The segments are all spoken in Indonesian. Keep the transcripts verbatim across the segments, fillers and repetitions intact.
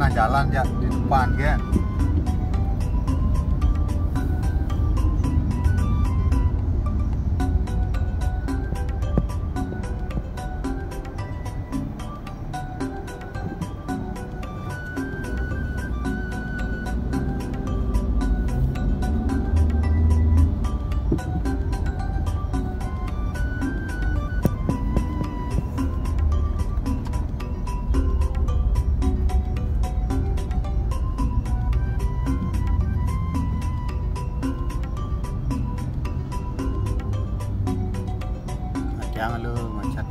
pernah jalan ya di depan kan. Jangan lu macet.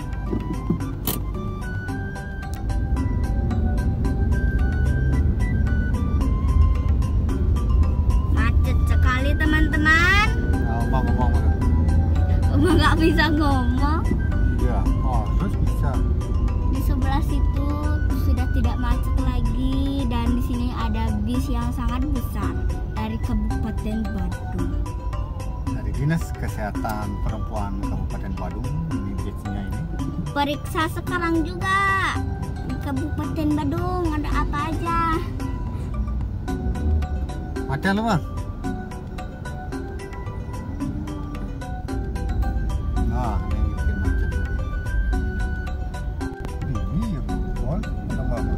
Macet sekali teman-teman. Ngomong ngomong. Oma nggak bisa ngomong. Iya, oh terus bisa. Di sebelah situ sudah tidak macet lagi dan di sini ada bis yang sangat besar dari Kabupaten Badung. Dari Dinas Kesehatan Perempuan Kabupaten Badung, ini bisnya ini. Periksa sekarang juga di Kabupaten Badung ada apa aja. Ada lu mah. Nah, ini bikin macet. Ini yang bol, ada apa?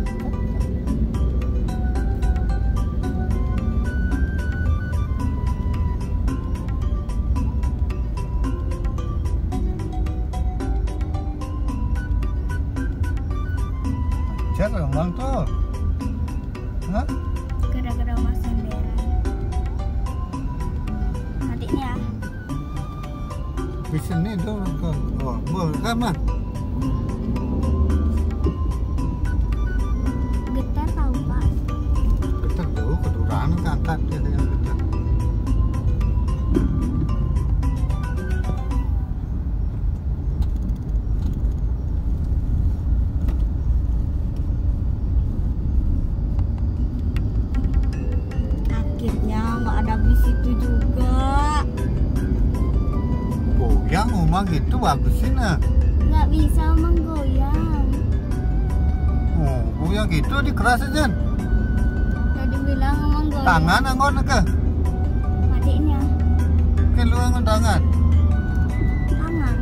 Macet emang tuh. Hah? Gara-gara Mas Sanderan. Adiknya Di sini dulu ke oh, boleh kan mah? getar tahu Pak. Getar dulu keduran angkat dia dengan getar. Akhirnya nggak ada bis itu juga. Goyang rumah gitu bagusin ah. Nggak bisa menggoyang. Oh, goyang gitu dikeras aja. Tadi bilang menggoyang. Tangan anggon ke? Adiknya Kan lu anggon tangan. tangan.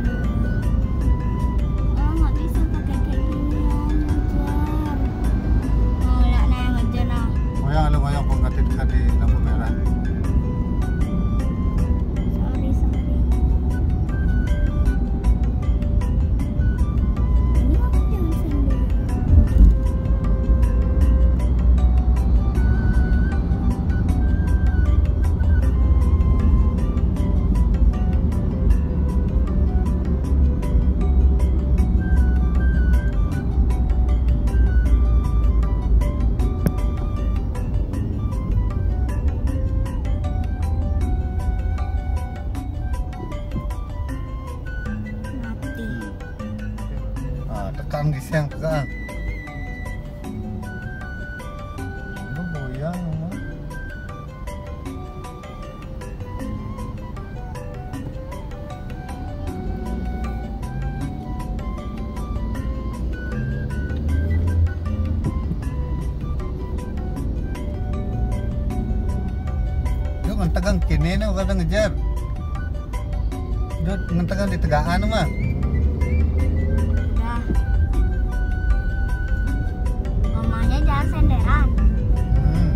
Oh nggak bisa pakai kayak ginian ngejar. Oh lihat nah yang ngejar nah. Goyang lu goyang kok nggak dekat di lampu merah. Sorry sorry. Ini apa jangan sendiri. Mati. Ah, tekan gising tekan. Lu goyang mah. Yo ngentekan kini nih kadang ngejar. Dia ngentekan di tegaan mah. Udah. Mamanya jangan senderan. Hmm.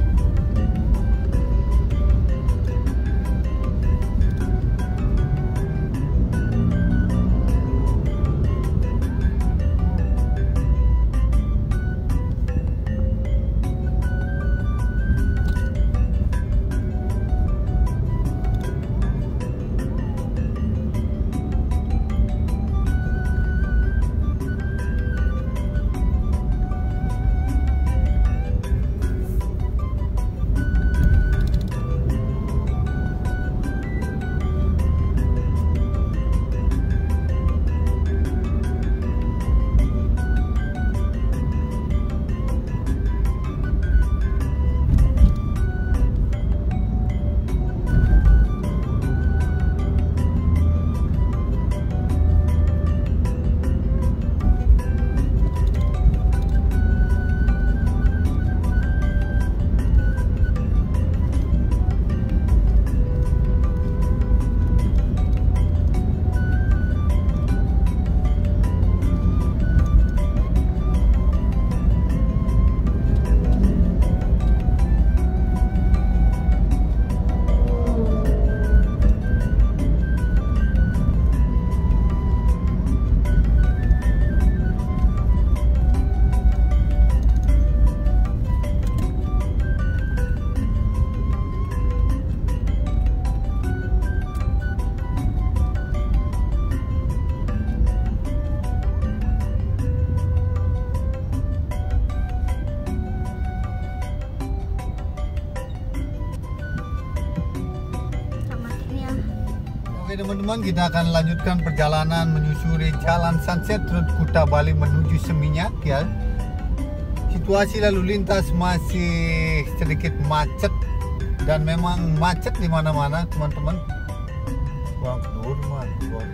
Oke teman-teman, kita akan lanjutkan perjalanan menyusuri Jalan Sunset Road Kuta Bali menuju Seminyak ya. Situasi lalu lintas masih sedikit macet dan memang macet di mana-mana teman-teman. Wah, normal, wah,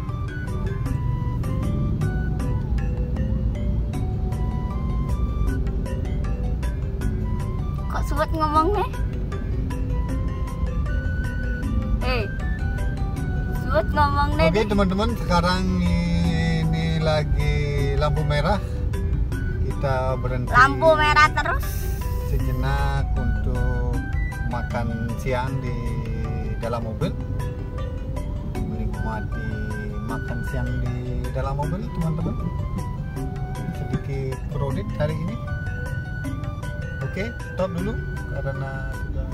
kok sulit ngomongnya? Eh, sulit ngomongnya. Oke teman-teman, sekarang ini lagi lampu merah. Kita berhenti Lampu merah terus. sejenak untuk makan siang di dalam mobil, menikmati makan siang di dalam mobil teman-teman. Sedikit crowded hari ini. Oke, stop dulu karena sudah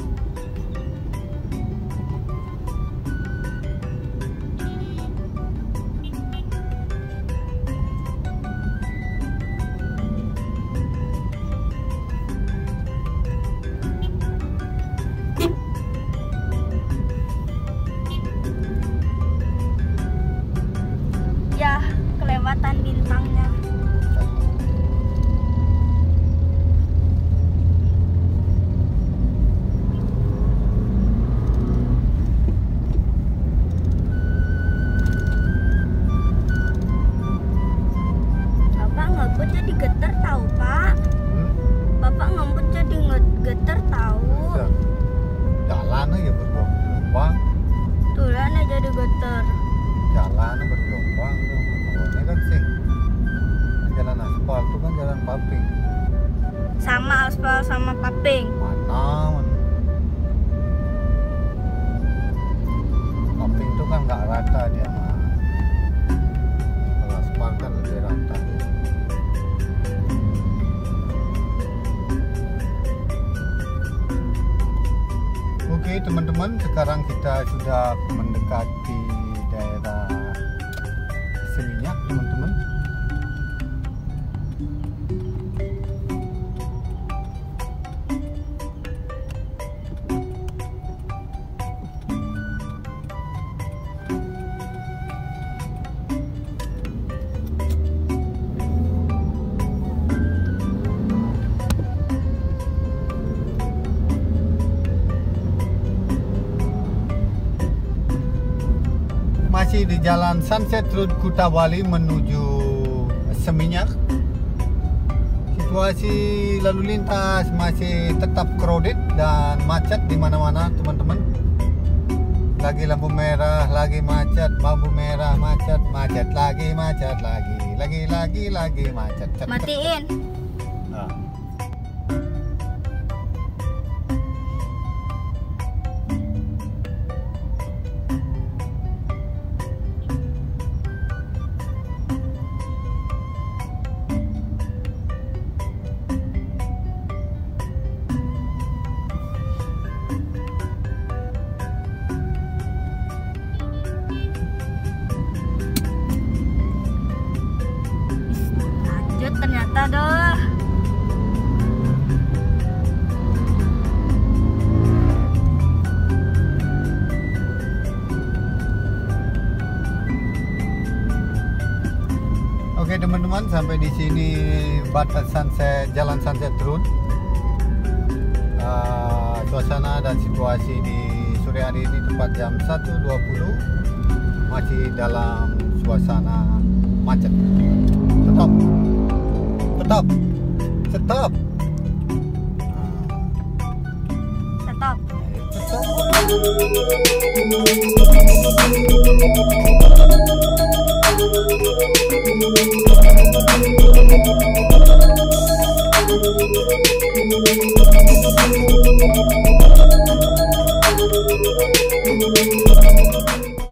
ya kelewatan bintangnya. Bapak ngebut jadi geter tahu Pak. hmm, Bapak ngebut jadi nge- geter tahu. bisa. Jalan aja bergelombang, Tulan aja jadi geter. jalan bergelombang. Awalnya kan sih jalan aspal itu kan jalan paping. Sama aspal sama paping. Mana man. Paping itu kan nggak rata dia mah. Kalau aspal kan lebih rata. Oke teman-teman, sekarang kita sudah mendekati daerah Seminyak teman-teman. Masih di Jalan Sunset Road Kuta Bali menuju Seminyak. Situasi lalu lintas masih tetap crowded dan macet di mana-mana teman-teman. Lagi lampu merah, lagi macet, lampu merah, macet, macet lagi, macet lagi, lagi lagi lagi macet. Cet, cet. Matiin. Nah. Lanjut ternyata doh. Oke teman-teman, sampai di sini batas sunset, Jalan Sunset Road. Uh, suasana dan situasi di sore hari ini tepat jam satu dua puluh masih dalam suasana macet. Stop, stop, stop, Stop. stop.